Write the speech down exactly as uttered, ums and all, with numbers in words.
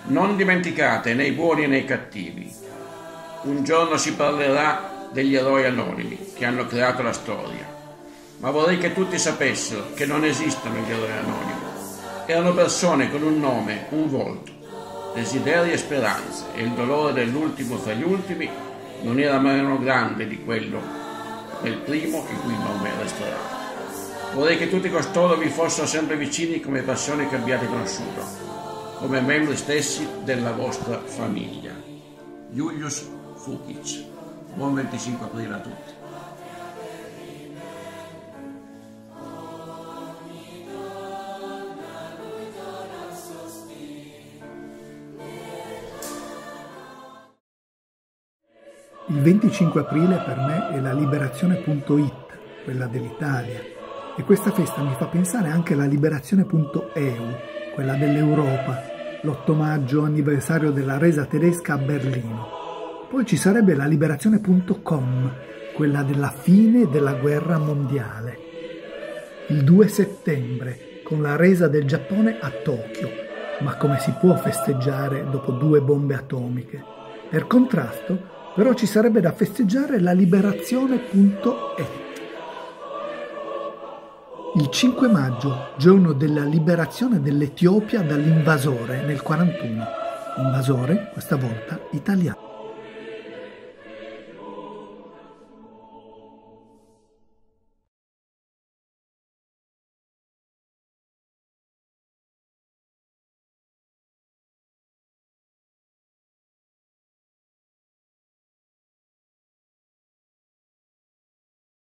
Non dimenticate né i buoni né i cattivi. Un giorno si parlerà degli eroi anonimi che hanno creato la storia, ma vorrei che tutti sapessero che non esistono gli eroi anonimi. Erano persone con un nome, un volto, desideri e speranze, e il dolore dell'ultimo fra gli ultimi non era meno grande di quello del primo, il cui nome resterà. Vorrei che tutti costoro vi fossero sempre vicini come persone che abbiate conosciuto, come membri stessi della vostra famiglia. Julius Fukic. Buon venticinque aprile a tutti. Il venticinque aprile per me è la liberazione punto it, quella dell'Italia, e questa festa mi fa pensare anche alla liberazione punto e u, quella dell'Europa, l'otto maggio, anniversario della resa tedesca a Berlino. Poi ci sarebbe la liberazione punto com, quella della fine della guerra mondiale. Il due settembre, con la resa del Giappone a Tokyo, ma come si può festeggiare dopo due bombe atomiche? Per contrasto, però ci sarebbe da festeggiare la liberazione punto et. Il cinque maggio, giorno della liberazione dell'Etiopia dall'invasore nel quarantuno. Invasore, questa volta italiano.